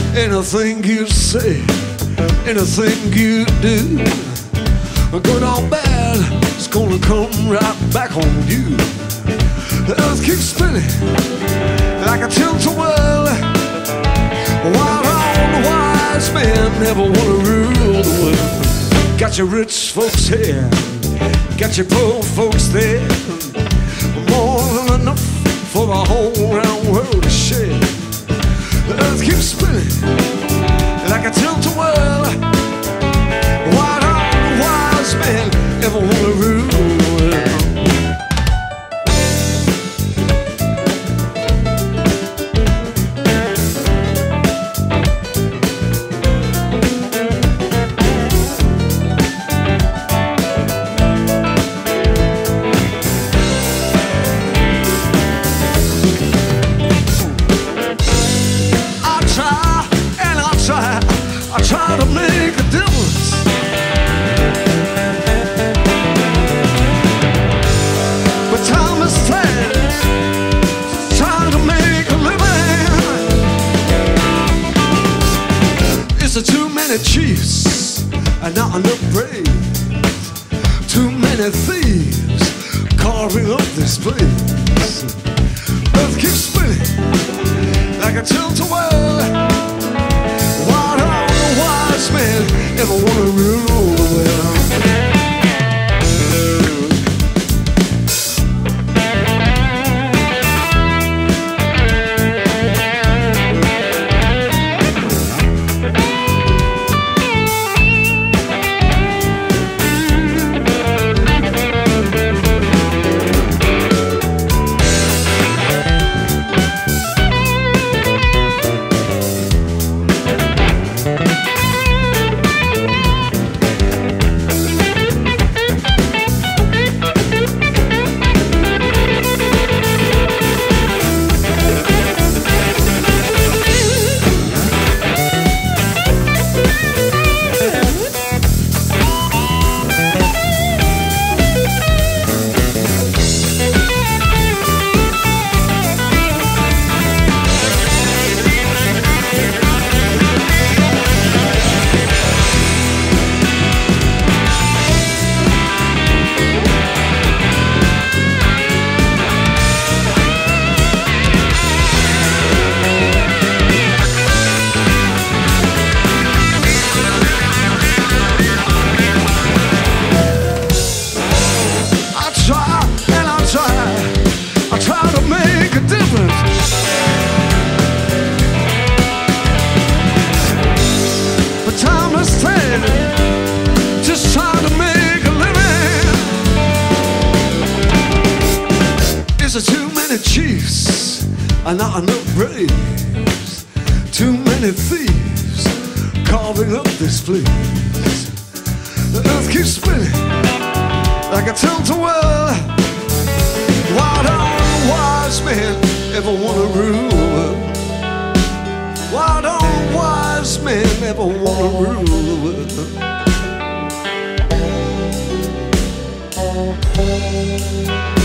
Anything you say, anything you do, good or bad, it's gonna come right back on you. The earth keeps spinning like a tilt-a-whirl, while all the wise men never wanna rule the world. Got your rich folks here, got your poor folks there, more than enough for the whole round world to share. The earth keeps spinning like a tilt-a-whirl, while all the wise men never wanna rule the world. I try to make a difference, but time is tight, trying to make a living. Is there too many chiefs and not enough brains? Too many thieves carving up this place. Earth keeps spinning like a tilt-a-whirl, man, never wanna rule the world. Just trying to make a living. Is there too many chiefs and not enough braves? Too many thieves carving up this place. The earth keeps spinning like a tilt-a-whirl, why don't wise men ever wanna rule? Why don't wise men ever wanna rule the world?